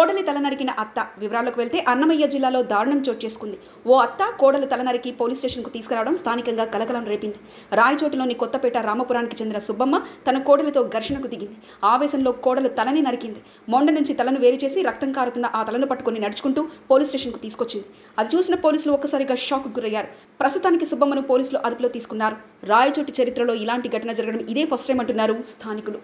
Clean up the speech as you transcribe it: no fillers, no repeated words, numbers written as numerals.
కోడలి తల నరికిన అత్త వివరాలకు వెళ్తే అన్నమయ్య జిల్లాలో దారుణం చోటు చేసుకుంది. ఓ అత్త కోడలు తల నరికి పోలీస్ స్టేషన్కు తీసుకురావడం స్థానికంగా కలకలం రేపింది. రాయచోటిలోని కొత్తపేట రామపురానికి చెందిన సుబ్బమ్మ తన కోడలితో ఘర్షణకు దిగింది. ఆవేశంలో కోడలు తలని నరికింది. మొండ నుంచి తలను వేరు చేసి రక్తం కారుతున్న ఆ తలను పట్టుకుని నడుచుకుంటూ పోలీస్ స్టేషన్కు తీసుకొచ్చింది. అది చూసిన పోలీసులు ఒక్కసారిగా షాక్కు గురయ్యారు. ప్రస్తుతానికి సుబ్బమ్మను పోలీసులు అదుపులో తీసుకున్నారు. రాయచోటి చరిత్రలో ఇలాంటి ఘటన జరగడం ఇదే ఫస్ట్ టైం అంటున్నారు స్థానికులు.